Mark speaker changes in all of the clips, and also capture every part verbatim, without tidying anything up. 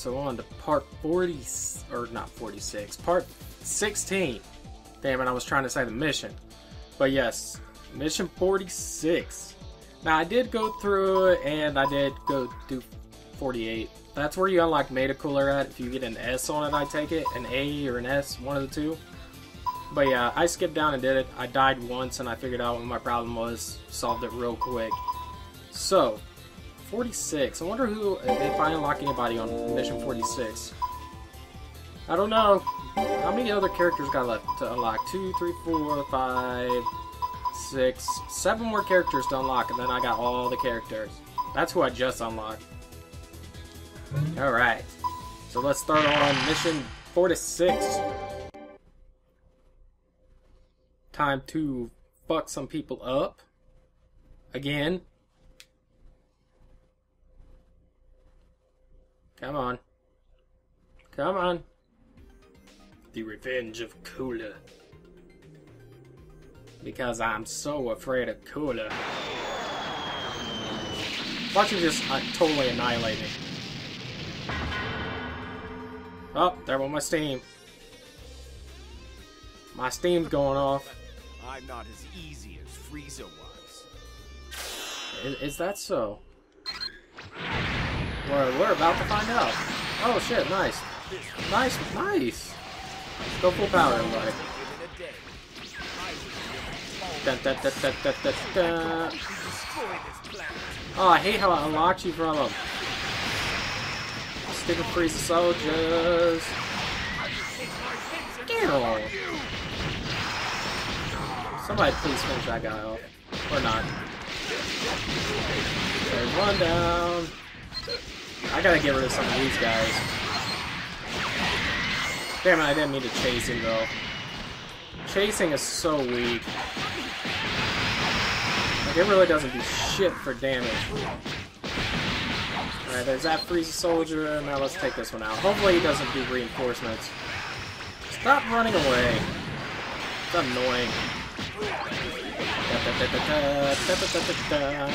Speaker 1: so on to part forty, or not forty-six, part sixteen. Damn it, I was trying to say the mission. But yes, mission forty-six. Now I did go through it, and I did go do forty-eight. That's where you unlock Meta Cooler at. If you get an S on it, I take it. An A or an S, one of the two. But yeah, I skipped down and did it. I died once, and I figured out what my problem was. Solved it real quick. So, forty-six. I wonder who, if I unlock anybody on mission forty-six. I don't know. How many other characters got left to unlock? Two, three, four, five, six, seven more characters to unlock, and then I got all the characters. That's who I just unlocked. Alright. So let's start on mission forty-six. Time to fuck some people up. Again. Come on. Come on. The Revenge of Cooler. Because I'm so afraid of Cooler. Watch him just uh, totally annihilate me. Oh, there went my steam. My steam's going off.
Speaker 2: I'm not as easy as Frieza was.
Speaker 1: Is, is that so? We're, we're about to find out. Oh shit, nice. Nice, nice. Go full power, everybody. Dun, dun, dun, dun, dun, dun, dun. Oh, I hate how it unlocks you from them. Stupid Frieza soldiers. Damn. Somebody please finish that guy off. Or not. There's one down. I gotta get rid of some of these guys. Damn it, I didn't mean to chase him though. Chasing is so weak. Like, it really doesn't do shit for damage. Alright, there's that Frieza soldier. Now let's take this one out. Hopefully he doesn't do reinforcements. Stop running away. It's annoying. Da, da, da, da, da, da, da, da, da.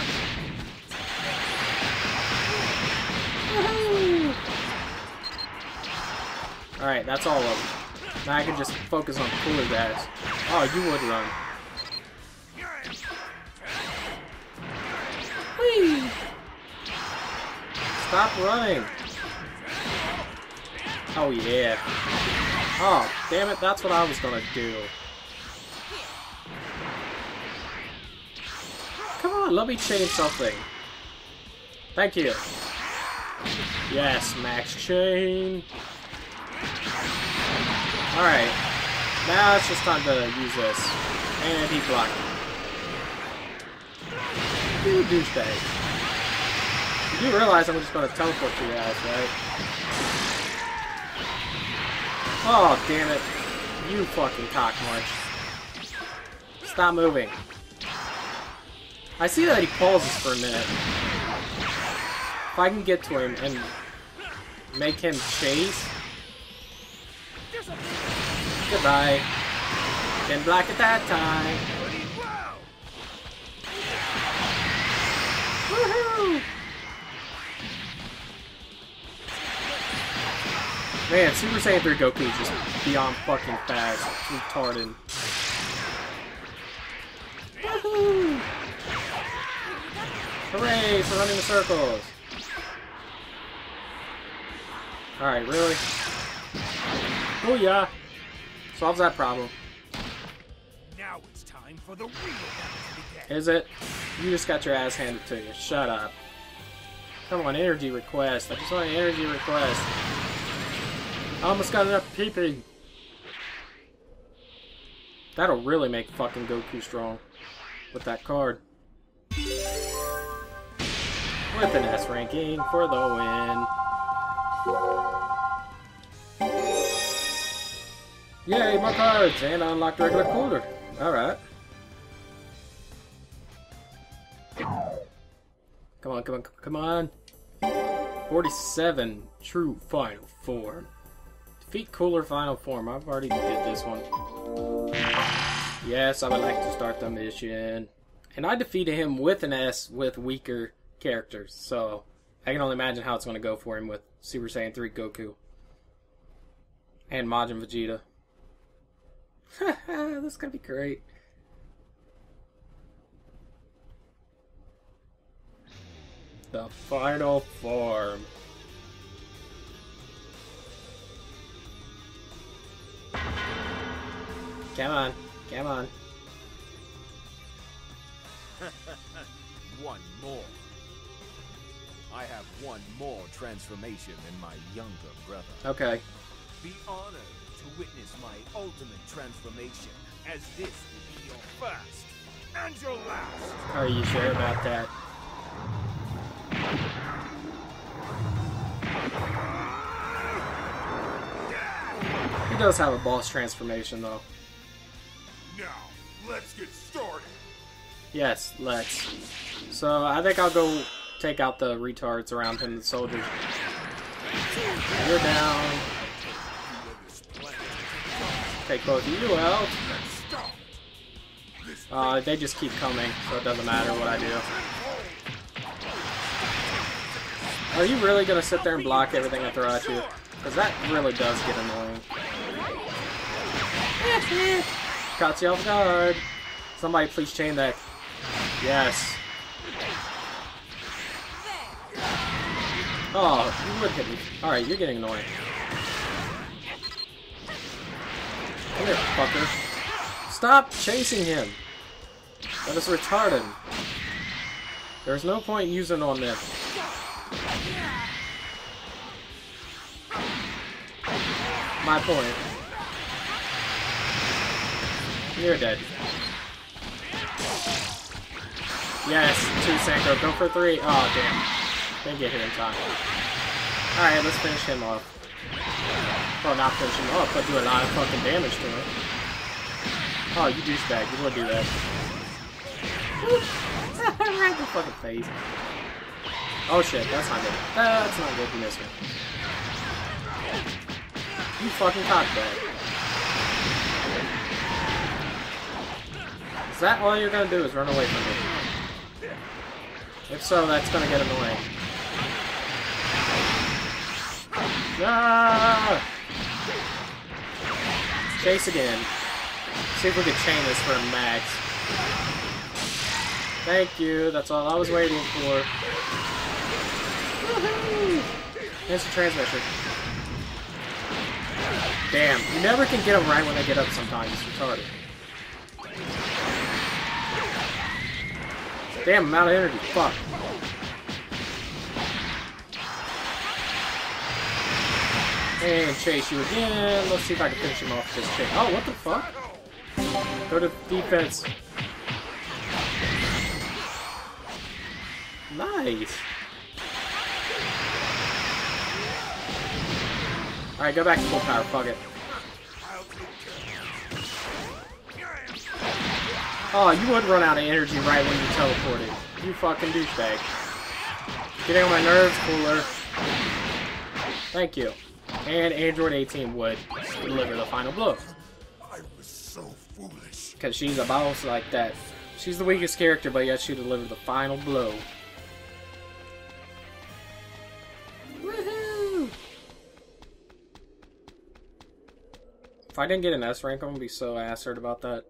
Speaker 1: Alright, that's all of them. Now I can just focus on cooler guys. Oh, you would run. Whee! Stop running! Oh yeah. Oh, damn it, that's what I was gonna do. Come on, let me change something. Thank you. Yes, max chain. Alright. Now it's just time to use this. And he blocked. You douchebag. You do realize I'm just gonna teleport to your ass, right? Oh, damn it. You fucking cockmunch. Stop moving. I see that he pauses for a minute. If I can get to him and make him chase. Goodbye. Didn't block at that time. Woohoo! Man, Super Saiyan three Goku is just beyond fucking fast. It's retarded. Woohoo! Hooray for running the circles! Alright, really? Oh yeah! Solves that problem.
Speaker 2: Now it's time for the real battle to begin.
Speaker 1: Is it? You just got your ass handed to you. Shut up. Come on, energy request. I just want an energy request. I almost got enough P P. That'll really make fucking Goku strong. With that card. With an S ranking for the win. Yay, more cards! And I unlocked regular cooler. Alright. Come on, come on, come on. forty-seven, true final form. Defeat cooler final form. I've already did this one. Yes, I would like to start the mission. And I defeated him with an S with weaker characters. So, I can only imagine how it's going to go for him with Super Saiyan three Goku. And Majin Vegeta. This is gonna be great. The final form. Come on, come on.
Speaker 2: One more. I have one more transformation than my younger brother.
Speaker 1: Okay.
Speaker 2: Be honored to witness my ultimate transformation, as this will be your first and your last.
Speaker 1: Are you sure about that? He does have a boss transformation, though.
Speaker 2: Now, let's get started.
Speaker 1: Yes, let's. So, I think I'll go take out the retards around him, the soldiers. You're down. Take both of you out. Uh, they just keep coming, so it doesn't matter what I do. Are you really gonna sit there and block everything I throw at you? Because that really does get annoying. Caught you off guard. Somebody please chain that. Yes. Oh, you would hit me. Alright, you're getting annoying. Come here, fucker. Stop chasing him. That is retarded. There's no point using on them. My point. You're dead. Yes, two Sanko. Go for three. Oh, damn. Didn't get hit in time. Alright, let's finish him off. Well, not finish him off, but do a lot of fucking damage to him. Oh, you douchebag. You would do that. Right in the fucking face. Oh shit, that's not good. That's not good. You missed me. You fucking cockbag. Is that all you're gonna do is run away from me? If so, that's gonna get annoying. Ah! Chase again. See if we can chain this for a max. Thank you, that's all I was waiting for. Woohoo! Instant transmission. Damn, you never can get them right when they get up sometimes. It's retarded. Damn amount of energy. Fuck. And chase you again. Let's see if I can finish him off with this kick. Oh, what the fuck? Go to defense. Nice. Alright, go back to full power. Fuck it. Oh, you would run out of energy right when you teleported. You fucking douchebag. Getting on my nerves, cooler. Thank you. And Android eighteen would deliver the final blow.
Speaker 2: I was so foolish.
Speaker 1: Because she's a boss like that. She's the weakest character, but yet she delivered the final blow. Woohoo! If I didn't get an S rank, I'm gonna be so assert about that.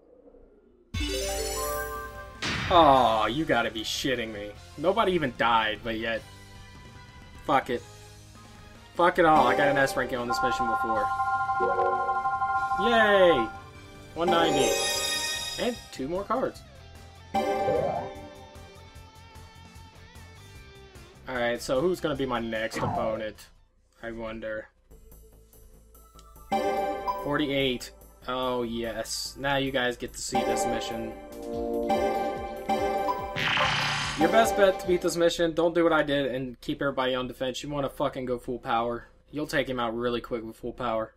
Speaker 1: Oh, you gotta be shitting me. Nobody even died, but yet. Fuck it. Fuck it all. I got an S ranking on this mission before. Yay! one ninety. And two more cards. Alright, so who's gonna be my next opponent? I wonder. forty-eight. Oh, yes. Now you guys get to see this mission. Your best bet to beat this mission, don't do what I did and keep everybody on defense. You want to fucking go full power. You'll take him out really quick with full power.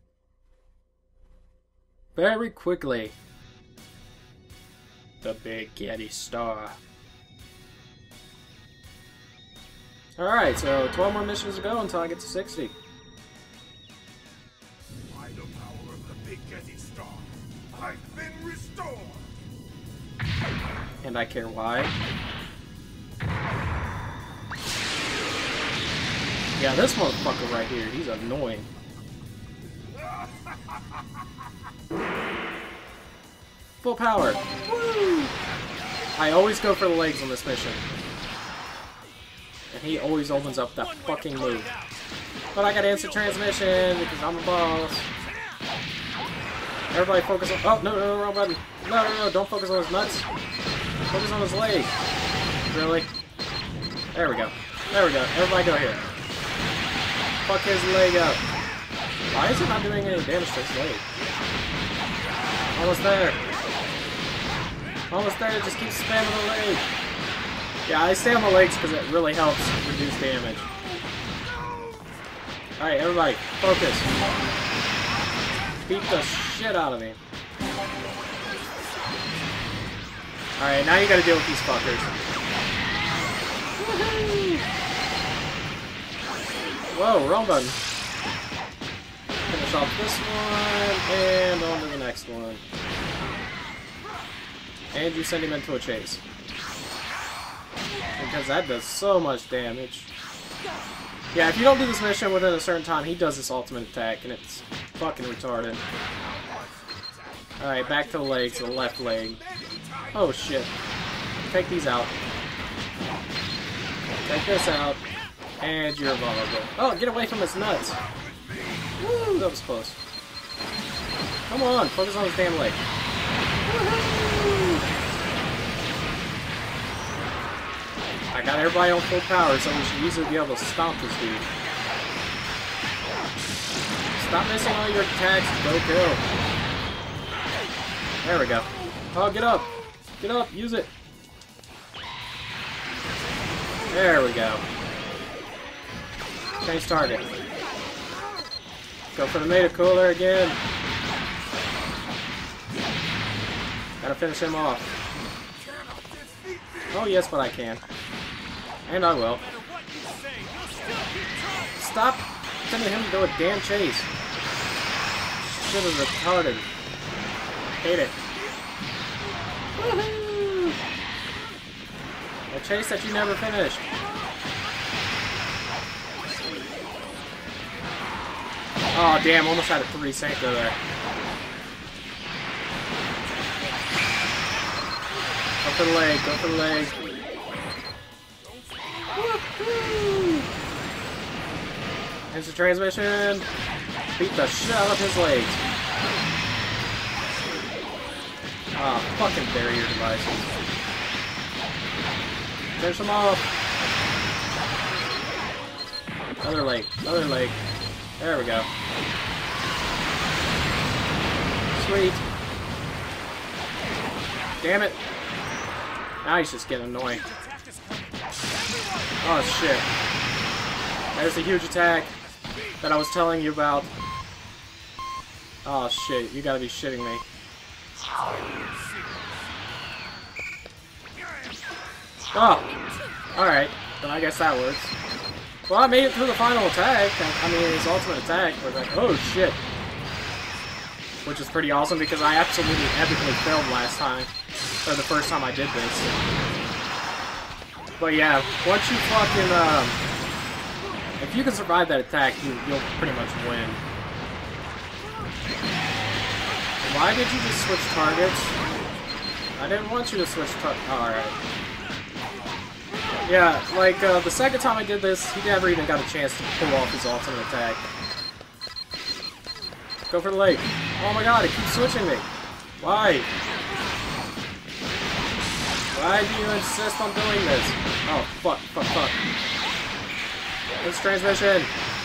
Speaker 1: Very quickly. The Big Yeti Star. Alright, so twelve more missions to go until I get to sixty.
Speaker 2: By the power of the Big Yeti Star, I've been restored.
Speaker 1: And I care why. Yeah, this motherfucker right here, he's annoying. Full power. Woo! I always go for the legs on this mission. And he always opens up that fucking move. But I got instant transmission because I'm a boss. Everybody focus on... Oh, no, no, no, wrong button. No, no, no, don't focus on his nuts. Focus on his leg. Really? There we go. There we go. Everybody go here. Fuck his leg up. Why is it not doing any damage to his leg? Almost there. Almost there. Just keep spamming the leg. Yeah, I stay on the legs because it really helps reduce damage. Alright, everybody, focus. Beat the shit out of me. Alright, now you gotta deal with these fuckers. Whoa, wrong button. Finish off this one, and on to the next one. And you send him into a chase. Because that does so much damage. Yeah, if you don't do this mission within a certain time, he does this ultimate attack, and it's fucking retarded. Alright, back to the legs, the left leg. Oh shit. Take these out. Take this out. And you're vulnerable. Oh, get away from his nuts. Woo, that was close. Come on, focus on his damn leg. I got everybody on full power, so we should easily be able to stomp this dude. Stop missing all your attacks, go kill. There we go. Oh, get up! Get up, use it! There we go. Change target. Go for the Meta Cooler again. Gotta finish him off. Oh yes, but I can. And I will. Stop sending him to do a damn chase. Shit is retarded. Hate it. Woohoo! A chase that you never finished. Oh damn, almost had a three Senko there. Go for the leg, go for the leg. Woohoo! Instant transmission. Beat the shit out of his legs. Ah, oh, fucking barrier devices. Finish them off. Other leg, other leg. There we go. Sweet. Damn it. Now he's just getting annoying. Oh shit. There's a huge attack that I was telling you about. Oh shit, you gotta be shitting me. Oh! Alright, then I guess that works. Well, I made it through the final attack. I mean, his ultimate attack. But like, oh shit. Which is pretty awesome because I absolutely epically failed last time. Or the first time I did this. But yeah, once you fucking, um... if you can survive that attack, you, you'll pretty much win. Why did you just switch targets? I didn't want you to switch targets. Oh, alright. Yeah, like, uh, the second time I did this, he never even got a chance to pull off his ultimate attack. Go for the leg. Oh my god, it keeps switching me. Why? Why do you insist on doing this? Oh, fuck, fuck, fuck. It's transmission.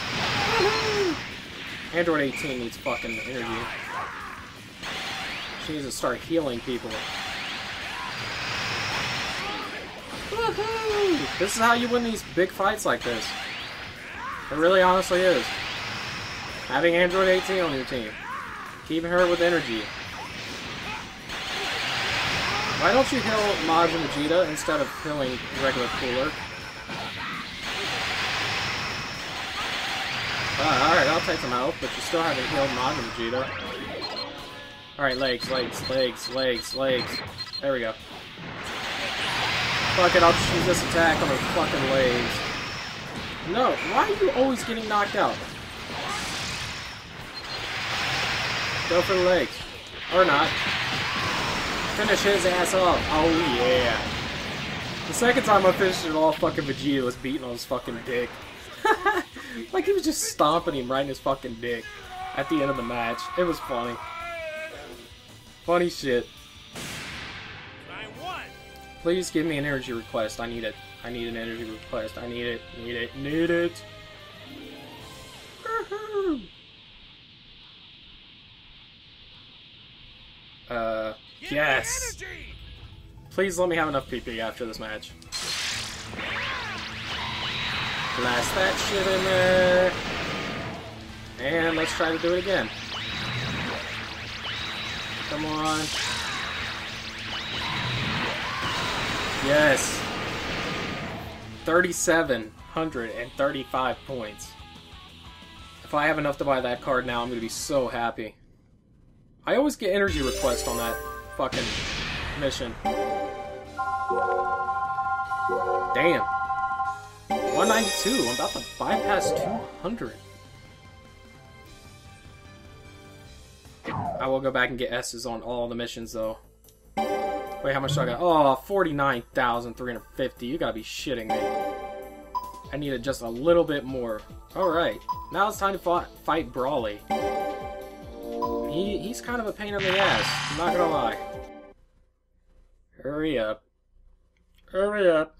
Speaker 1: Android eighteen needs fucking energy. She needs to start healing people. Woohoo! This is how you win these big fights like this. It really honestly is. Having Android eighteen on your team. Keeping her with energy. Why don't you heal Majin Vegeta instead of healing regular Cooler? Uh, Alright, I'll take them out, but you still haven't healed Majin Vegeta. Alright, legs, legs, legs, legs, legs. There we go. Fuck it, I'll just use this attack on her fucking legs. No, why are you always getting knocked out? Go for the legs. Or not. Finish his ass off. Oh yeah. The second time I finished it all, fucking Vegeta was beating on his fucking dick. Like he was just stomping him right in his fucking dick at the end of the match. It was funny. Funny shit. Please give me an energy request. I need it. I need an energy request. I need it. Need it. Need it. uh, yes. Please let me have enough P P after this match. Blast that shit in there. And let's try to do it again. Come on. Yes. thirty-seven hundred thirty-five points. If I have enough to buy that card now, I'm going to be so happy. I always get energy requests on that fucking mission. Damn. one ninety-two. I'm about to bypass two hundred. I will go back and get S's on all the missions, though. Wait, how much do I got? Oh, forty-nine thousand three hundred fifty. You gotta be shitting me. I needed just a little bit more. Alright. Now it's time to fight, fight Brawly. He, he's kind of a pain in the ass. I'm not gonna lie. Hurry up. Hurry up.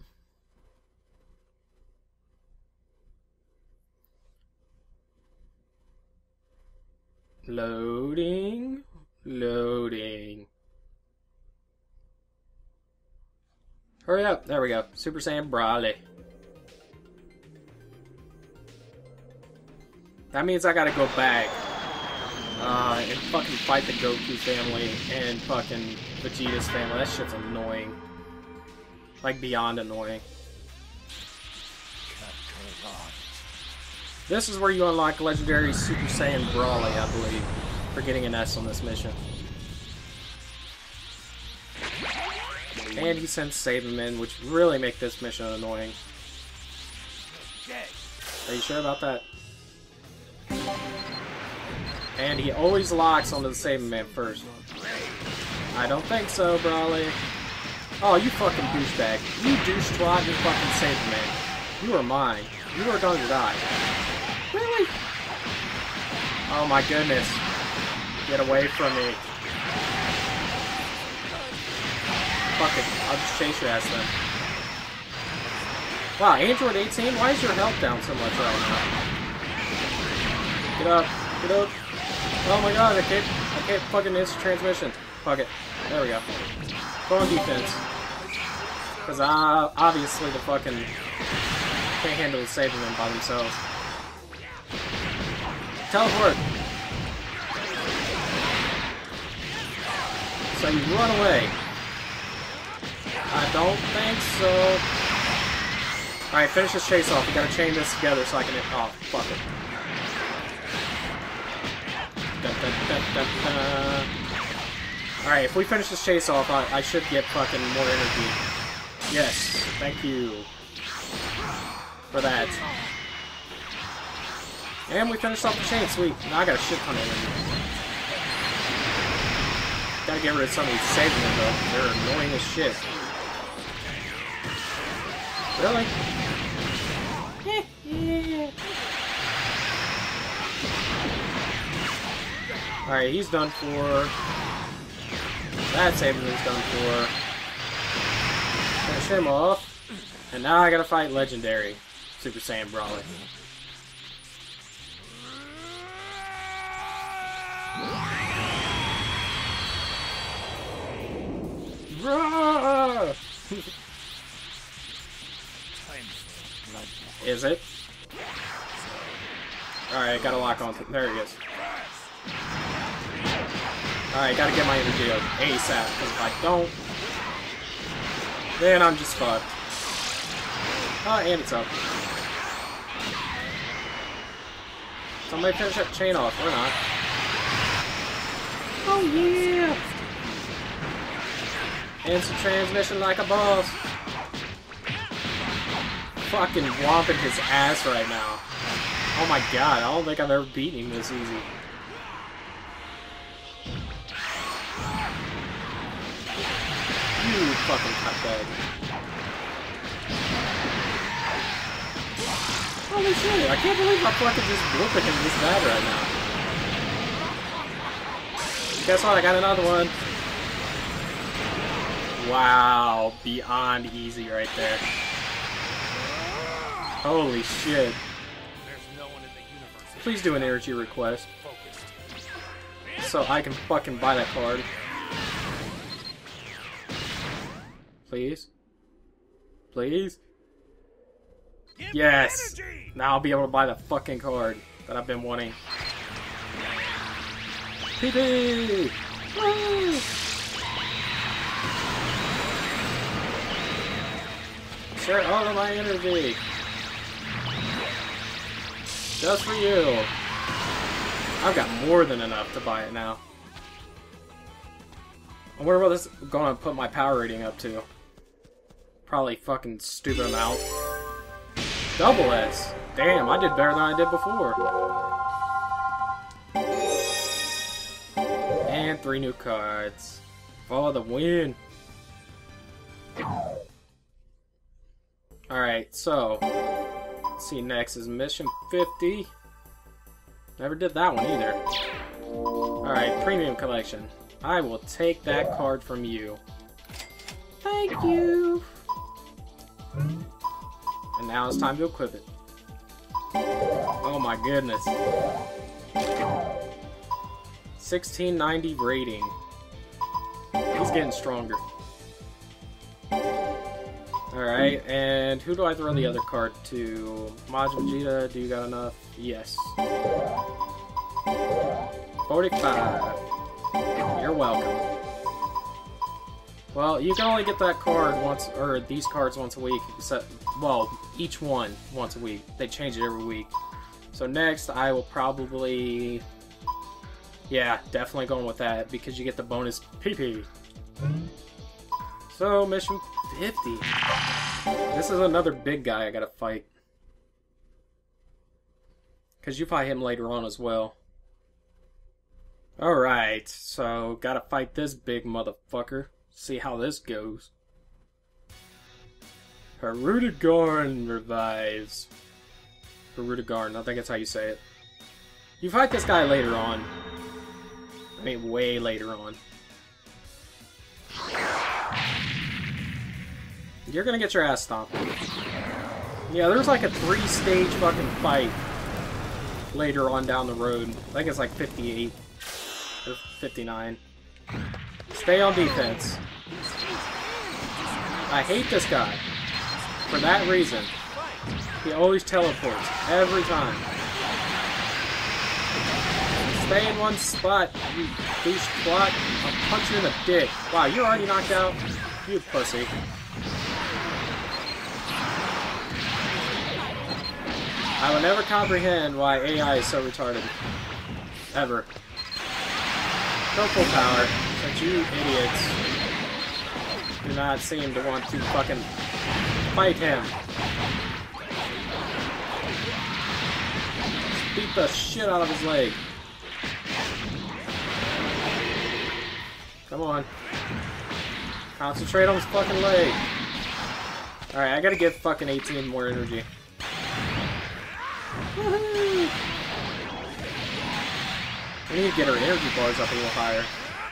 Speaker 1: Loading. Loading. Hurry up. There we go. Super Saiyan Brawly. That means I gotta go back uh, and fucking fight the Goku family and fucking Vegeta's family. That shit's annoying. Like, beyond annoying. This is where you unlock legendary Super Saiyan Brawly, I believe, for getting an S on this mission. And he sends Sabermen, which really make this mission annoying. Are you sure about that? And he always locks onto the Saberman first. I don't think so, Brawly. Oh, you fucking douchebag. You douche twat, you fucking Saberman. You are mine. You are going to die. Really? Oh my goodness. Get away from me. Fuck it. I'll just chase your ass then. Wow, Android eighteen? Why is your health down so much right now? Get up. Get up. Oh my god, I can't, I can't fucking instant transmission. Fuck it. There we go. Go on defense. Because uh, obviously the fucking can't handle the Sabermen by themselves. Teleport! So you run away. I don't think so. Alright, finish this chase off. We gotta chain this together so I can... Oh, fuck it. Alright, if we finish this chase off, I, I should get fucking more energy. Yes, thank you for that. And we finished off the chain, sweet. Now I got a shit ton of energy. Gotta get rid of some of these Sabermen though. They're annoying as shit. Really? Alright, he's done for. That Saberman's done for. Finish him off. And now I gotta fight Legendary Super Saiyan Brawly. Is it? Alright, gotta lock on. There he is. Alright, gotta get my energy up ASAP, because if I don't, then I'm just fucked. Oh, and it's up. Somebody finish that chain off, or not. Oh yeah! Instant transmission like a boss. fucking whomping his ass right now. Oh my god, I don't think I've ever beaten him this easy. You fucking cutbag. Holy shit, I can't believe I'm fucking just whooping him this bad right now. Guess what, I got another one. Wow, beyond easy right there. Holy shit. Please do an energy request. So I can fucking buy that card. Please? Please? Yes! Now I'll be able to buy the fucking card that I've been wanting. P P! Woo! Share all of my energy! Just for you! I've got more than enough to buy it now. I wonder what this is going to put my power rating up to. Probably fucking stupid amount. Double S! Damn, I did better than I did before. And three new cards. For the win! Alright, so... let's see, next is Mission fifty. Never did that one either. Alright, Premium Collection. I will take that card from you. Thank you! And now it's time to equip it. Oh my goodness. sixteen ninety rating. He's getting stronger. Alright, and who do I throw the other card to? Majin Vegeta, do you got enough? Yes. forty-five. You're welcome. Well, you can only get that card once, or these cards once a week, except, well, each one once a week. They change it every week. So next, I will probably, yeah, definitely going with that, because you get the bonus P P. So, Mission fifty. This is another big guy I gotta fight. Because you fight him later on as well. Alright, so gotta fight this big motherfucker. See how this goes. Hirudegarn revives. Hirudegarn, I think that's how you say it. You fight this guy later on. I mean, way later on. You're gonna get your ass stomped. Yeah, there's like a three-stage fucking fight later on down the road. I think it's like fifty-eight or fifty-nine. Stay on defense. I hate this guy. For that reason. He always teleports. Every time. Stay in one spot, you douche twat. I'll punch you in the dick. Wow, you're already knocked out? You pussy. I will never comprehend why A I is so retarded. Ever. Go full power, since you idiots do not seem to want to fucking fight him. Just beat the shit out of his leg. Come on. Concentrate on his fucking leg. Alright, I gotta give fucking eighteen more energy. Woohoo! We need to get our energy bars up a little higher.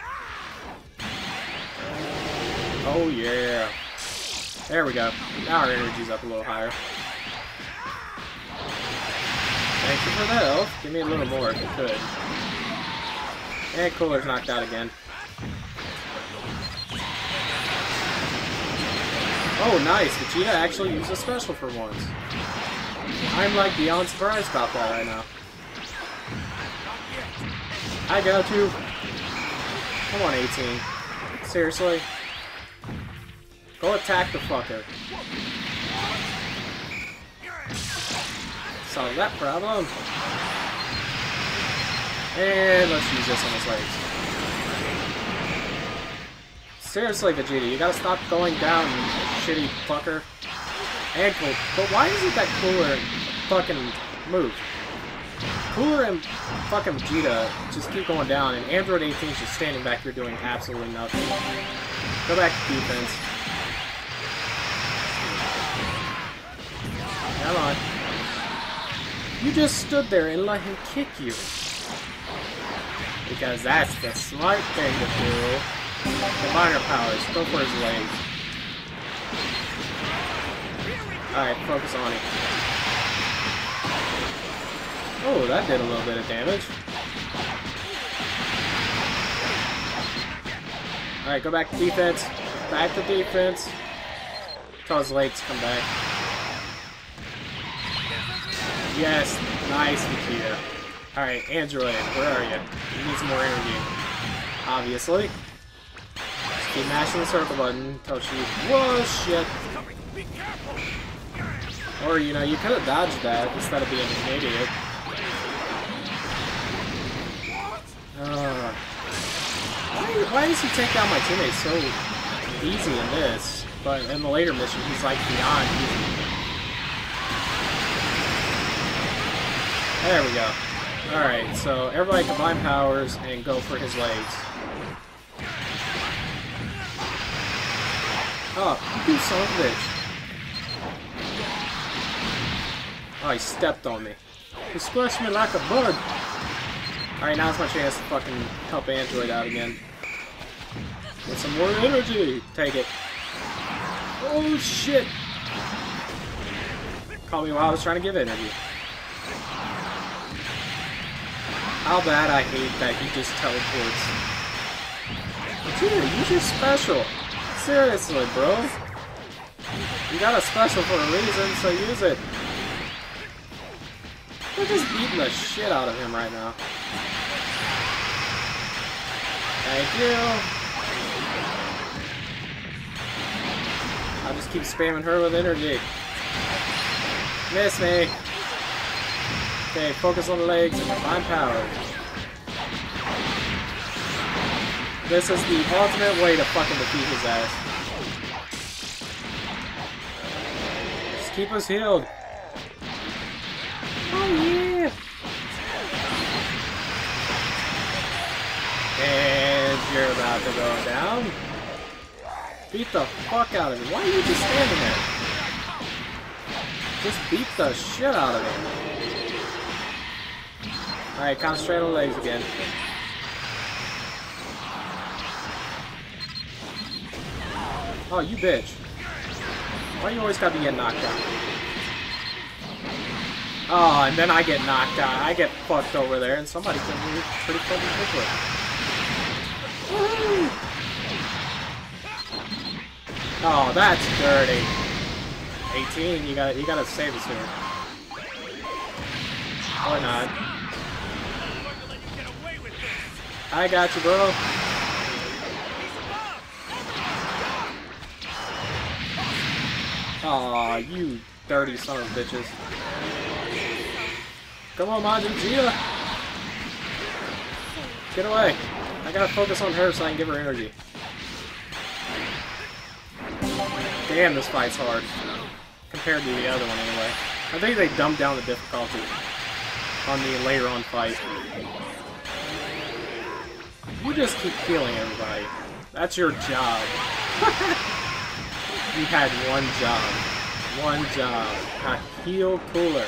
Speaker 1: Oh yeah. There we go. Now our energy's up a little higher. Thank you for that health. Give me a little more if you could. And Cooler's knocked out again. Oh nice, Vegeta actually used a special for once. I'm like beyond surprised about that right now. I got you. Come on, eighteen. Seriously? Go attack the fucker. Solve that problem. And let's use this on his legs. Seriously, Vegeta, you gotta stop going down, you shitty fucker. And Cooler. But why is it that Cooler fucking move? Cooler and fucking Vegeta just keep going down, and Android eighteen is just standing back here doing absolutely nothing. Go back to defense. Come on. You just stood there and let him kick you. Because that's the smart thing to do. Combine our powers. Go for his legs. Alright, focus on it. Oh, that did a little bit of damage. Alright, go back to defense. Back to defense. Until his legs come back. Yes, nice, Vegeta. Alright, Android, where are you? You need some more energy. Obviously. Just keep mashing the circle button until she... Whoa, shit! Or, you know, you could have dodged that instead of being an idiot. Uh, why, why does he take down my teammates so easy in this? But in the later mission, he's like beyond easy. There we go. Alright, so everybody combine powers and go for his legs. Oh, you son of a bitch. Oh, he stepped on me. He squished me like a bug. Alright, now's my chance to fucking help Android out again. With some more energy. Take it. Oh, shit. Call me while I was trying to give energy. How bad I hate that he just teleports. Dude, use your special. Seriously, bro. You got a special for a reason, so use it. We're just beating the shit out of him right now. Thank you. I'll just keep spamming her with energy. Miss me. Okay, focus on the legs and combine power. This is the ultimate way to fucking defeat his ass. Just keep us healed. Oh yeah! And you're about to go down. Beat the fuck out of him. Why are you just standing there? Just beat the shit out of him. Alright, concentrate on the legs again. Oh, you bitch. Why you always gotta be getting knocked out? Oh, and then I get knocked out. I get fucked over there, and somebody can move pretty fucking quickly. Woo! Oh, that's dirty. eighteen, you gotta, you gotta save us here. Or not. I got you, bro. Aw, you dirty son of bitches. Come on, Majin Vegeta. Get away. I gotta focus on her so I can give her energy. Damn, this fight's hard. Compared to the other one, anyway. I think they dumbed down the difficulty on the later on fight. You just keep healing everybody. That's your job. You had one job. One job. A heal Cooler.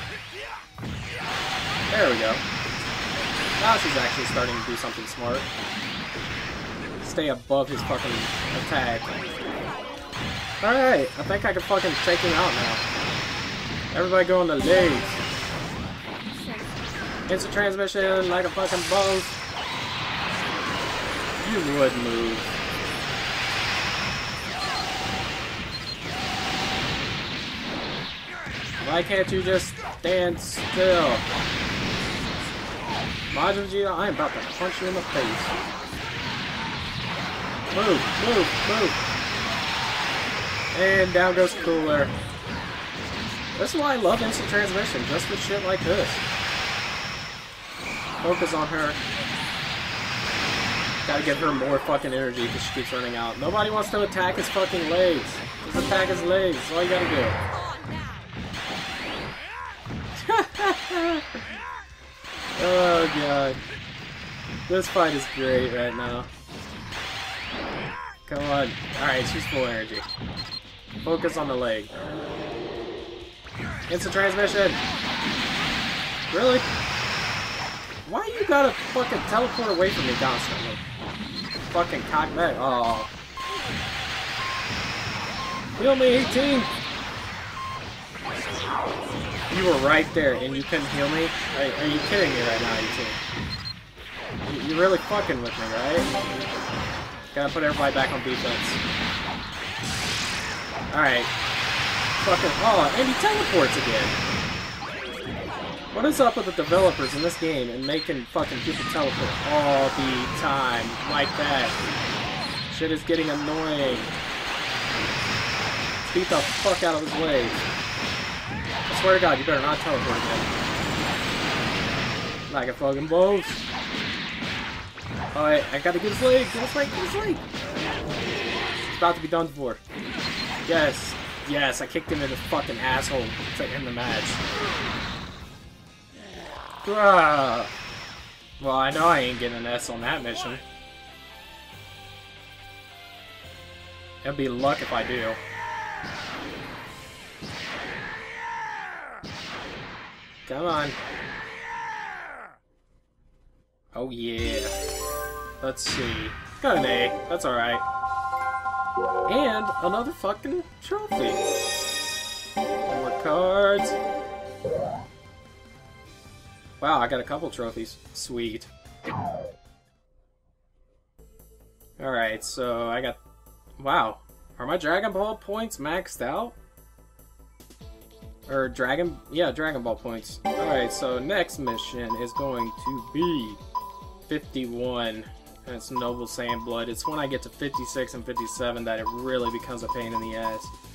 Speaker 1: There we go. Now she's actually starting to do something smart. Stay above his fucking attack. Alright, I think I can fucking take him out now. Everybody go on the legs. Instant transmission like a fucking bug. You would move. Why can't you just stand still? Majin Vegeta, I am about to punch you in the face. Move, move, move. And down goes Cooler. This is why I love instant transmission, just with shit like this. Focus on her. Gotta give her more fucking energy because she keeps running out. Nobody wants to attack his fucking legs. Just attack his legs. That's all you gotta do. Oh god. This fight is great right now. Come on. Alright, she's full energy. Focus on the leg. Instant transmission! Really? Why you gotta fucking teleport away from me constantly? Fucking cock back. Oh. Heal me, eighteen! You were right there and you couldn't heal me? Are, are you kidding me right now, eighteen? You're really fucking with me, right? Gotta put everybody back on defense. Alright. Fucking. Oh, and he teleports again. What is up with the developers in this game and making fucking people teleport all the time like that? Shit is getting annoying. Let's beat the fuck out of his legs. I swear to God, you better not teleport again. Like a fucking boat. Alright, I gotta get his leg, get his leg, get his leg! It's about to be done for. Yes, yes, I kicked him in the fucking asshole to end the match. Ah. Well, I know I ain't getting an S on that mission. It'd be luck if I do. Come on. Oh yeah. Let's see. Got an A. That's alright. And another fucking trophy. More cards. Wow, I got a couple trophies. Sweet. Alright, so I got... Wow. Are my Dragon Ball points maxed out? Or Dragon... Yeah, Dragon Ball points. Alright, so next mission is going to be fifty-one. And it's Noble Saiyan Blood. It's when I get to fifty-six and fifty-seven that it really becomes a pain in the ass.